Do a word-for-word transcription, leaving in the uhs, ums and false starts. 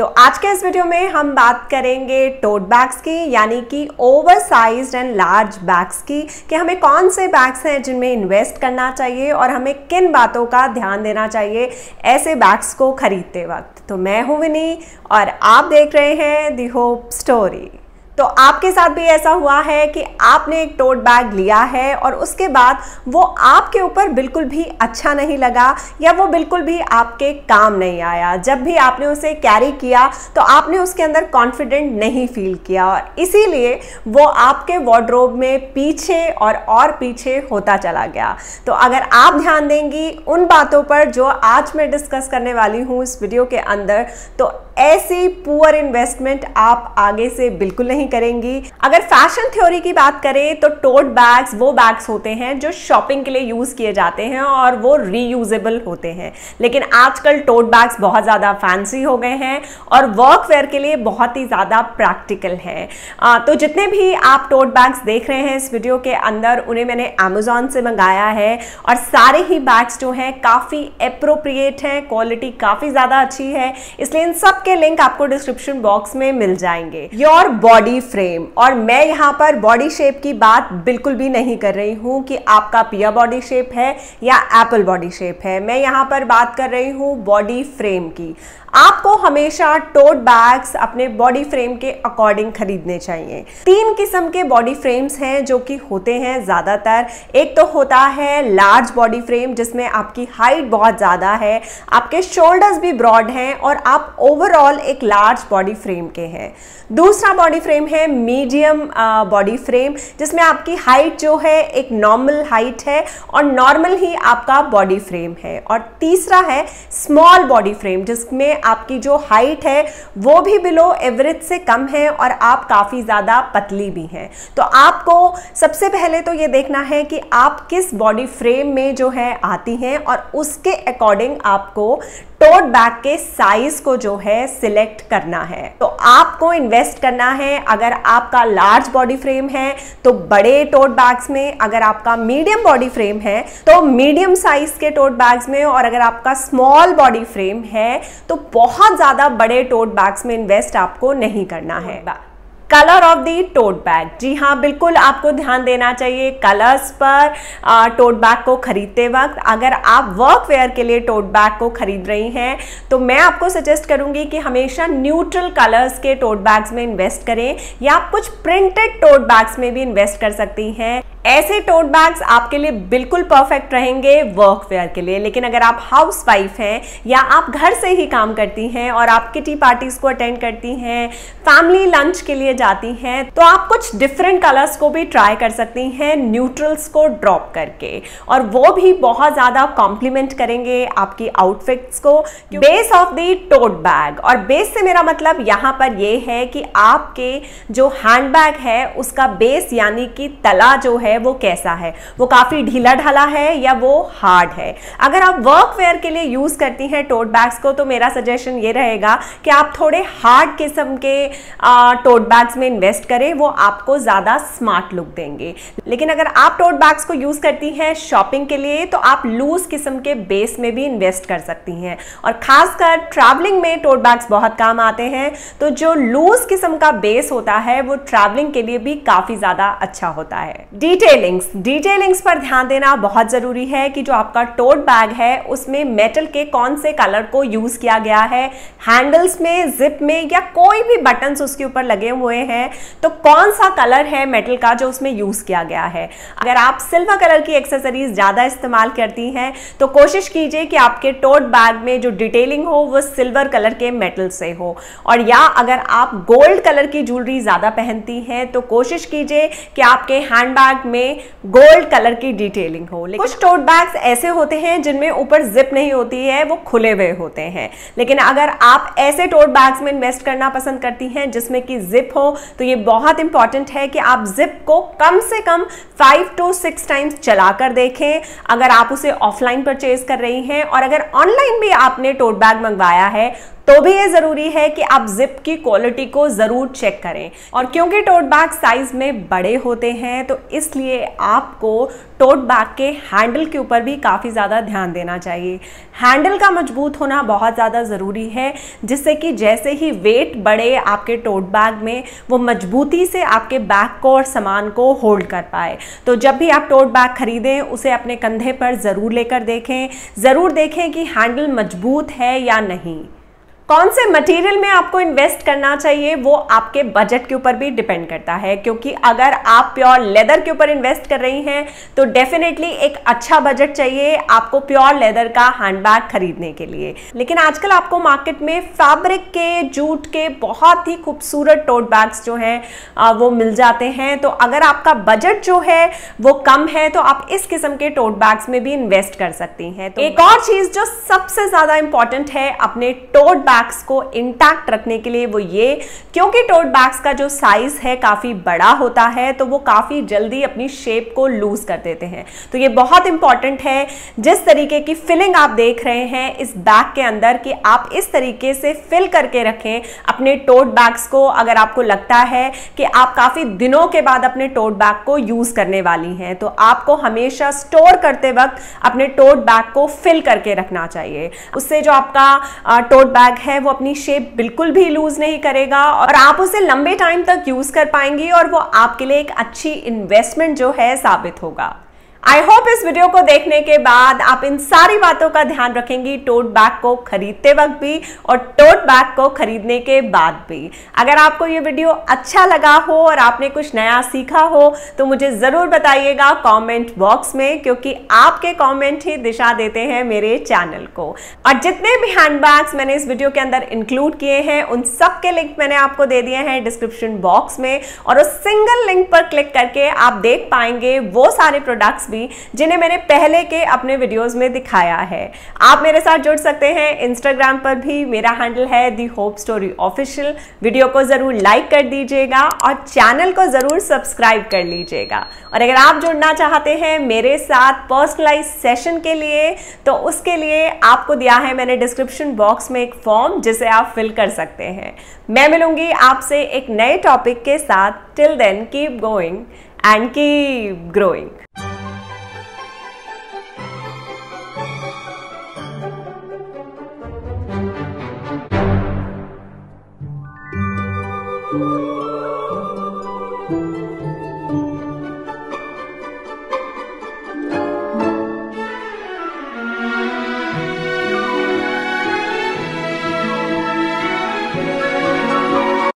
तो आज के इस वीडियो में हम बात करेंगे टोट बैग्स की, यानी कि oversized and large bags की, कि हमें कौन से बैग्स हैं जिनमें इन्वेस्ट करना चाहिए और हमें किन बातों का ध्यान देना चाहिए ऐसे बैग्स को खरीदते वक्त। तो मैं हूं विनी और आप देख रहे हैं दी होप स्टोरी। तो आपके साथ भी ऐसा हुआ है कि आपने एक टोट बैग लिया है और उसके बाद वो आपके ऊपर बिल्कुल भी अच्छा नहीं लगा या वो बिल्कुल भी आपके काम नहीं आया। जब भी आपने उसे कैरी किया तो आपने उसके अंदर कॉन्फिडेंट नहीं फील किया और इसीलिए वो आपके वार्डरोब में पीछे और और पीछे होता चला गया। तो अगर आप ध्यान देंगी उन बातों पर जो आज मैं डिस्कस करने वाली हूँ इस वीडियो के अंदर, तो ऐसी पुअर इन्वेस्टमेंट आप आगे से बिल्कुल नहीं करेंगी। अगर फैशन थ्योरी की बात करें तो टोट बैग्स वो बैग्स होते हैं जो शॉपिंग के लिए यूज किए जाते हैं और वो रीयूजेबल होते हैं, लेकिन आजकल टोट बैग्स बहुत ज़्यादा फैंसी हो गए हैं और वर्क वेयर के लिए बहुत ही ज़्यादा प्रैक्टिकल हैं। तो जितने भी आप टोट बैग्स देख रहे हैं इस वीडियो के अंदर, उन्हें मैंने अमेजोन से मंगाया है और सारे ही बैग्स जो हैं काफ़ी एप्रोप्रिएट हैं, क्वालिटी काफ़ी ज़्यादा अच्छी है, इसलिए इन सब के लिंक आपको डिस्क्रिप्शन बॉक्स में मिल जाएंगे। योर बॉडी फ्रेम, और मैं यहाँ पर बॉडी शेप की बात बिल्कुल भी नहीं कर रही हूँ कि आपका पिया बॉडी शेप है या एप्पल बॉडी शेप है। मैं यहाँ पर बात कर रही हूँ बॉडी फ्रेम की। आपको हमेशा टोट बैग्स अपने बॉडी फ्रेम के अकॉर्डिंग खरीदने चाहिए। तीन किस्म के बॉडी फ्रेम्स हैं जो कि होते हैं ज़्यादातर। एक तो होता है लार्ज बॉडी फ्रेम जिसमें आपकी हाइट बहुत ज़्यादा है, आपके शोल्डर्स भी ब्रॉड हैं और आप ओवरऑल एक लार्ज बॉडी फ्रेम के हैं। दूसरा बॉडी फ्रेम है मीडियम बॉडी फ्रेम जिसमें आपकी हाइट जो है एक नॉर्मल हाइट है और नॉर्मल ही आपका बॉडी फ्रेम है। और तीसरा है स्मॉल बॉडी फ्रेम जिसमें आपकी जो हाइट है वो भी बिलो एवरेज से कम है और आप काफ़ी ज़्यादा पतली भी हैं। तो आपको सबसे पहले तो ये देखना है कि आप किस बॉडी फ्रेम में जो है आती हैं और उसके अकॉर्डिंग आपको टोट बैग के साइज को जो है सिलेक्ट करना है। तो आपको इन्वेस्ट करना है, अगर आपका लार्ज बॉडी फ्रेम है तो बड़े टोट बैग्स में, अगर आपका मीडियम बॉडी फ्रेम है तो मीडियम साइज के टोट बैग्स में, और अगर आपका स्मॉल बॉडी फ्रेम है तो बहुत ज़्यादा बड़े टोट बैग्स में इन्वेस्ट आपको नहीं करना है। Colour of the tote bag, जी हाँ बिल्कुल आपको ध्यान देना चाहिए कलर्स पर आ, टोट बैग को खरीदते वक्त। अगर आप वर्क वेयर के लिए टोट बैग को खरीद रही हैं तो मैं आपको सजेस्ट करूंगी कि हमेशा न्यूट्रल कलर्स के टोट बैग्स में इन्वेस्ट करें, या आप कुछ प्रिंटेड टोट बैग्स में भी इन्वेस्ट कर सकती हैं। ऐसे टोट बैग्स आपके लिए बिल्कुल परफेक्ट रहेंगे वर्क वेयर के लिए। लेकिन अगर आप हाउस वाइफ हैं या आप घर से ही काम करती हैं और आप किटी पार्टीज को अटेंड करती हैं, फैमिली लंच के लिए जाती हैं, तो आप कुछ डिफरेंट कलर्स को भी ट्राई कर सकती हैं न्यूट्रल्स को ड्रॉप करके, और वो भी बहुत ज़्यादा कॉम्प्लीमेंट करेंगे आपकी आउटफिट्स को। Base of the tote bag, और बेस से मेरा मतलब यहाँ पर ये है कि आपके जो हैंड बैग है उसका बेस यानी कि तला जो है वो कैसा है, वो काफी ढीला ढाला है या वो हार्ड है। अगर आप वर्क वेयर के लिए यूज करती हैं टोट बैग्स को तो मेरा सजेशन ये रहेगा कि आप थोड़े हार्ड किस्म के टोट बैग्स में इन्वेस्ट करें, वो आपको ज्यादा स्मार्ट लुक देंगे। लेकिन अगर आप टोट बैग्स को यूज करती हैं शॉपिंग के लिए तो आप लूज किस्म के बेस में भी इन्वेस्ट कर सकती हैं, और खासकर ट्रैवलिंग में टोट बैग्स बहुत काम आते हैं। तो जो लूज किस्म का बेस होता है वो ट्रैवलिंग के लिए भी काफी ज्यादा अच्छा होता है। डिटेलिंग्स डिटेलिंग्स पर ध्यान देना बहुत ज़रूरी है कि जो आपका टोट बैग है उसमें मेटल के कौन से कलर को यूज़ किया गया है, हैंडल्स में, जिप में, या कोई भी बटन्स उसके ऊपर लगे हुए हैं तो कौन सा कलर है मेटल का जो उसमें यूज़ किया गया है। अगर आप सिल्वर कलर की एक्सेसरीज ज़्यादा इस्तेमाल करती हैं तो कोशिश कीजिए कि आपके टोट बैग में जो डिटेलिंग हो वो सिल्वर कलर के मेटल से हो, और या अगर आप गोल्ड कलर की ज्वेलरी ज़्यादा पहनती हैं तो कोशिश कीजिए कि आपके हैंड बैग में गोल्ड कलर की डिटेलिंग हो। लेकिन कुछ टोट बैग्स ऐसे होते हैं जिनमें ऊपर जिप नहीं होती है, वो खुले हुए होते हैं। लेकिन अगर आप ऐसे टोट बैग्स में इन्वेस्ट करना पसंद करती हैं जिसमें कि जिप हो तो ये बहुत इंपॉर्टेंट है कि आप जिप को कम से कम फाइव टू सिक्स टाइम्स चलाकर देखें अगर आप उसे ऑफलाइन परचेज कर रही हैं। और अगर ऑनलाइन भी आपने टोट बैग मंगवाया है तो भी ये ज़रूरी है कि आप जिप की क्वालिटी को ज़रूर चेक करें। और क्योंकि टोट बैग साइज़ में बड़े होते हैं तो इसलिए आपको टोट बैग के हैंडल के ऊपर भी काफ़ी ज़्यादा ध्यान देना चाहिए। हैंडल का मजबूत होना बहुत ज़्यादा ज़रूरी है, जिससे कि जैसे ही वेट बढ़े आपके टोट बैग में, वो मजबूती से आपके बैग को और सामान को होल्ड कर पाए। तो जब भी आप टोट बैग खरीदें उसे अपने कंधे पर ज़रूर लेकर देखें, ज़रूर देखें कि हैंडल मजबूत है या नहीं। कौन से मटेरियल में आपको इन्वेस्ट करना चाहिए वो आपके बजट के ऊपर भी डिपेंड करता है, क्योंकि अगर आप प्योर लेदर के ऊपर इन्वेस्ट कर रही हैं तो डेफिनेटली एक अच्छा बजट चाहिए आपको प्योर लेदर का हैंडबैग खरीदने के लिए। लेकिन आजकल आपको मार्केट में फैब्रिक के, जूट के बहुत ही खूबसूरत टोट बैग्स जो हैं वो मिल जाते हैं। तो अगर आपका बजट जो है वो कम है तो आप इस किस्म के टोट बैग्स में भी इन्वेस्ट कर सकती हैं। तो एक और चीज जो सबसे ज्यादा इंपॉर्टेंट है अपने टोट बैग को इंटैक्ट रखने के लिए वो ये, क्योंकि टोट बैग्स का जो साइज है काफी बड़ा होता है तो वो काफी जल्दी अपनी शेप को लूज कर देते हैं। तो ये बहुत इंपॉर्टेंट है जिस तरीके की फिलिंग आप देख रहे हैं इस बैग के अंदर कि आप इस तरीके से फिल करके रखें अपने टोट बैग्स को। अगर आपको लगता है कि आप काफी दिनों के बाद अपने टोट बैग को यूज करने वाली हैं तो आपको हमेशा स्टोर करते वक्त अपने टोट बैग को फिल करके रखना चाहिए। उससे जो आपका टोट बैग है वो अपनी शेप बिल्कुल भी लूज नहीं करेगा और आप उसे लंबे टाइम तक यूज कर पाएंगी और वो आपके लिए एक अच्छी इन्वेस्टमेंट जो है साबित होगा। आई होप इस वीडियो को देखने के बाद आप इन सारी बातों का ध्यान रखेंगी टोट बैग को खरीदते वक्त भी और टोट बैग को खरीदने के बाद भी। अगर आपको ये वीडियो अच्छा लगा हो और आपने कुछ नया सीखा हो तो मुझे ज़रूर बताइएगा कमेंट बॉक्स में, क्योंकि आपके कमेंट ही दिशा देते हैं मेरे चैनल को। और जितने भी हैंडबैग्स मैंने इस वीडियो के अंदर इंक्लूड किए हैं उन सब के लिंक मैंने आपको दे दिए हैं डिस्क्रिप्शन बॉक्स में, और उस सिंगल लिंक पर क्लिक करके आप देख पाएंगे वो सारे प्रोडक्ट्स भी जिन्हें मैंने पहले के अपने वीडियोस में दिखाया है। आप मेरे साथ जुड़ सकते हैं इंस्टाग्राम पर भी, मेरा हैंडल है the hope story official. Video को जरूर लाइक कर दीजिएगा और चैनल को जरूर सब्सक्राइब कर लीजिएगा। और अगर आप जुड़ना चाहते हैं मेरे साथ पर्सनलाइज सेशन के लिए तो उसके लिए आपको दिया है मैंने डिस्क्रिप्शन बॉक्स में एक फॉर्म जिसे आप फिल कर सकते हैं। मैं मिलूंगी आपसे एक नए टॉपिक के साथ। Till then keep going and keep growing.